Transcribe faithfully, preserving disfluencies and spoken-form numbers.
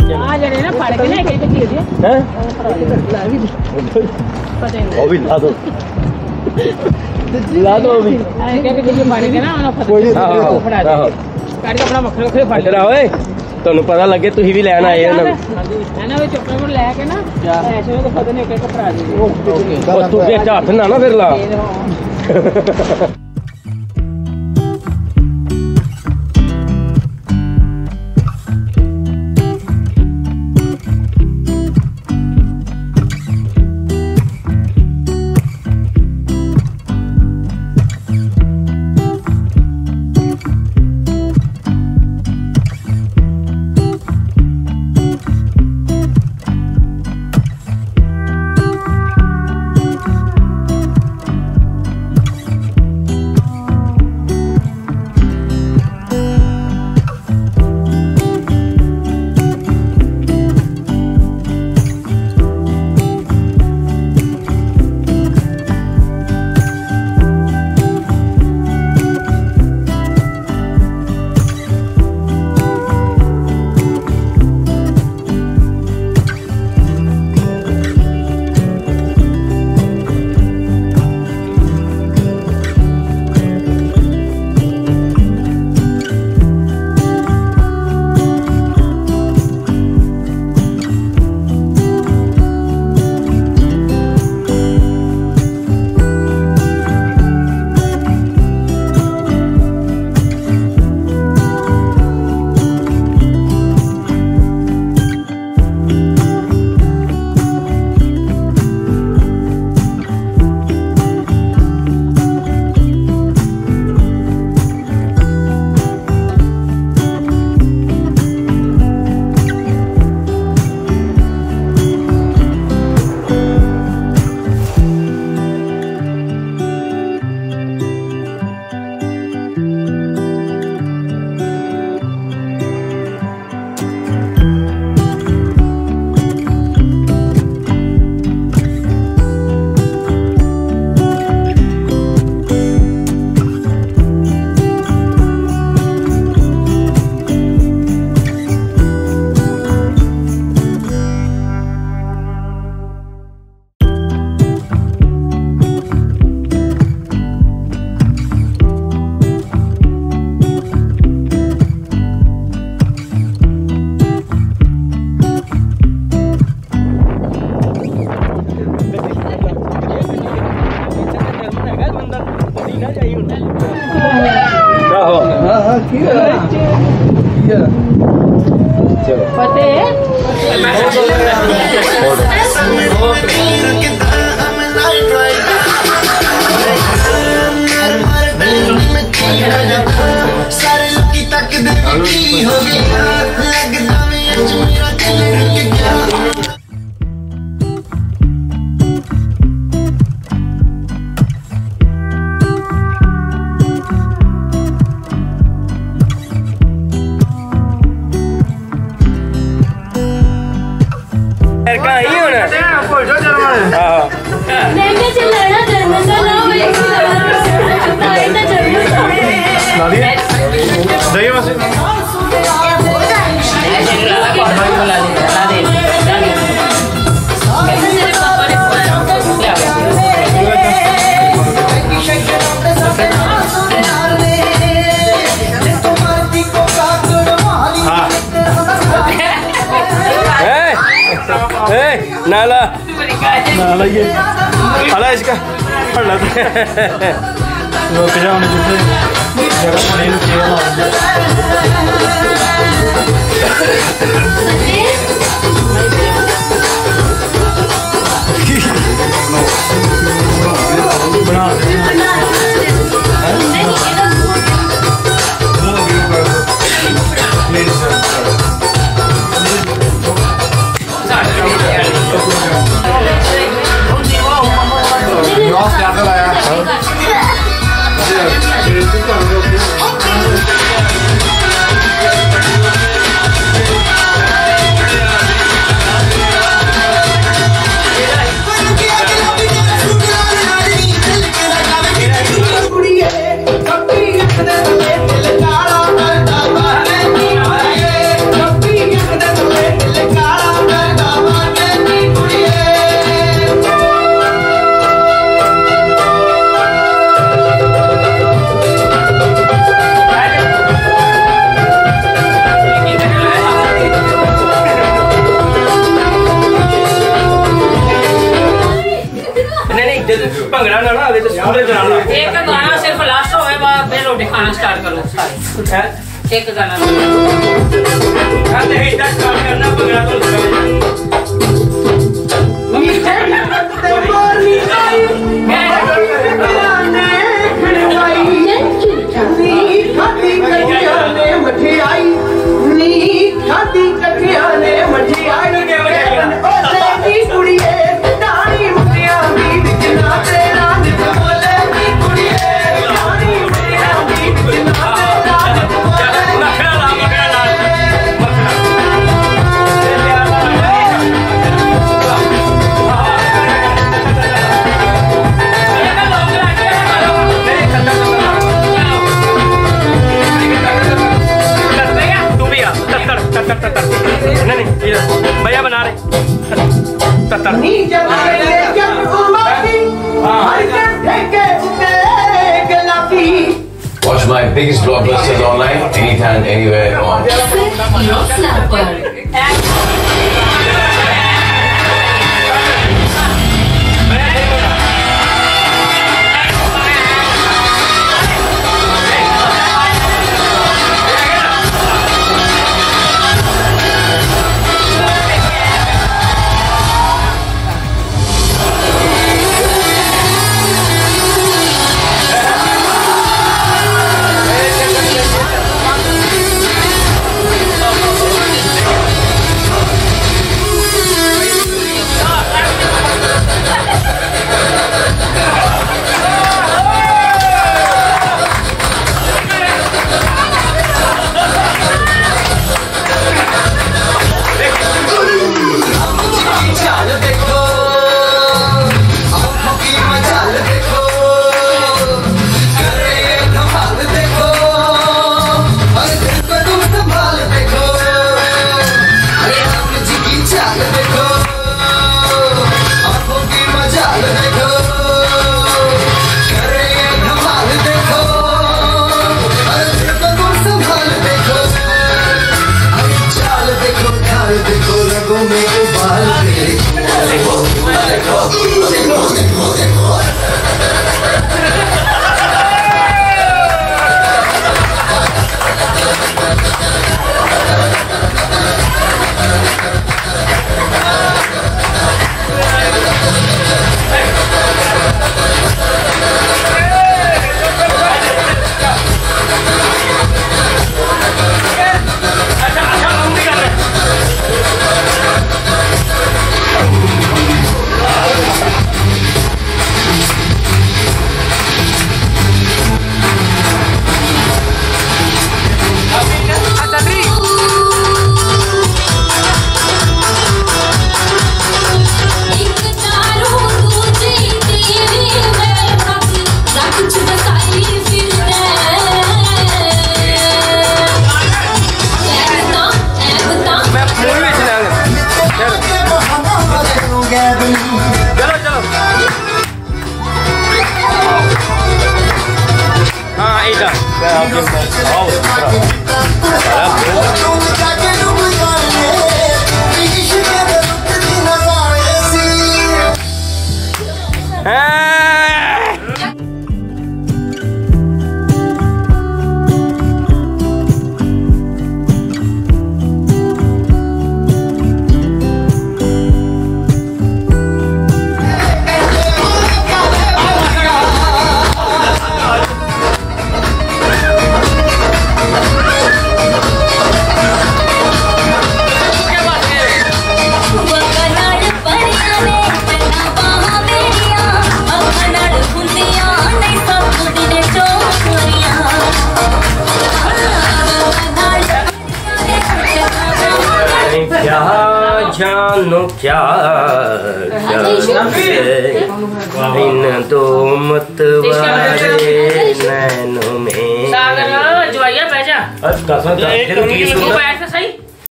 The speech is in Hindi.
ਆ ਜਿਹੜੇ ਨਾ ਫੜ ਕੇ ਨਾ ਇੱਕ ਇੱਕ ਚੀਜ਼ ਹੈ ਲਾ ਵੀ ਪਤਾ ਨਹੀਂ ਉਹ ਵੀ ਲਾ ਦੋ ਲਾ ਦੋ ਵੀ ਐ ਕਿ ਕਿ ਜੇ ਮਾਰੇ ਕੇ ਨਾ ਉਹਨਾਂ ਫੜ ਫੜਾ ਦੇ ਕੱਢ ਕੇ ਆਪਣਾ ਵੱਖਰੇ ਵੱਖਰੇ ਫੜ ਲੈ ਓਏ ਤੁਹਾਨੂੰ ਪਤਾ ਲੱਗੇ ਤੁਸੀਂ ਵੀ ਲੈਣ ਆਏ ਹੋ ਨਾ ਇਹਨਾਂ ਵਿੱਚ ਚੋਕਲੇਟ ਲੈ ਕੇ ਨਾ ਐਸੇ ਨੂੰ ਪਤਾ ਨਹੀਂ ਇੱਕ ਇੱਕ ਫੜਾ ਦੇ ਓਕੇ ਤੂੰ ਵਿੱਚ ਹੱਥ ਨਾ ਨਾ ਫਿਰ ਲਾ नाला नाला ये अला इसका पढ़ना रुक जाओ ना जितने जगह पड़े ना किया बना ना ना अभी तो पूरे चलाना एक गाना सिर्फ लास्ट होए बाद फिर रोटी खाना स्टार्ट करो सारे एक गाना नहीं दस स्टार्ट करना पगड़ा तो भैया बना रहे Watch my biggest blockbusters online, anytime, anywhere on. जानो क्या इन दो मत वाले नैनों में सागर जवाइया बैठ जा। कसम से सही